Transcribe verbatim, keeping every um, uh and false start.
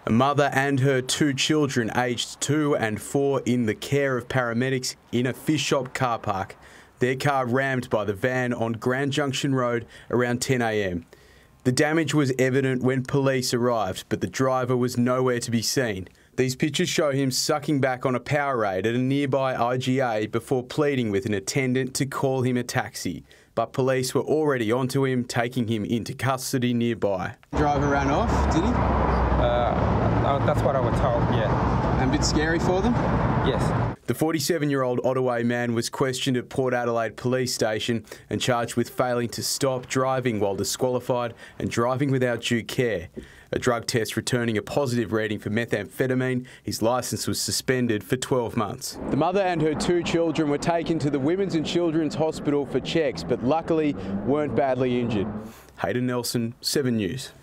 A mother and her two children aged two and four in the care of paramedics in a fish shop car park. Their car rammed by the van on Grand Junction Road around ten a m. The damage was evident when police arrived, but the driver was nowhere to be seen. These pictures show him sucking back on a Powerade at a nearby I G A before pleading with an attendant to call him a taxi. But police were already onto him, taking him into custody nearby. Driver ran off, did he? Uh, that's what I was told, yeah. And a bit scary for them? Yes. The forty-seven-year-old Ottaway man was questioned at Port Adelaide Police Station and charged with failing to stop, driving while disqualified and driving without due care. A drug test returning a positive reading for methamphetamine, his licence was suspended for twelve months. The mother and her two children were taken to the Women's and Children's Hospital for checks, but luckily weren't badly injured. Hayden Nelson, seven News.